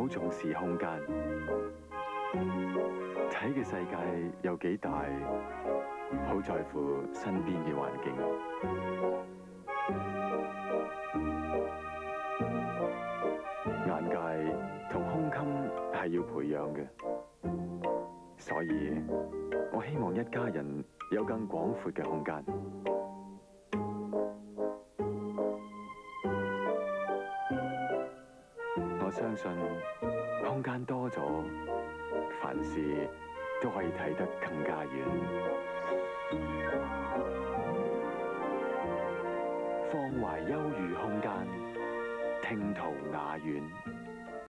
好重視空間，睇嘅世界有幾大，好在乎身邊嘅環境。眼界同胸襟係要培養嘅，所以我希望一家人有更廣闊嘅空間。我相信空間多咗，凡事都可以睇得更加遠。放懷優裕空間，聽途雅苑。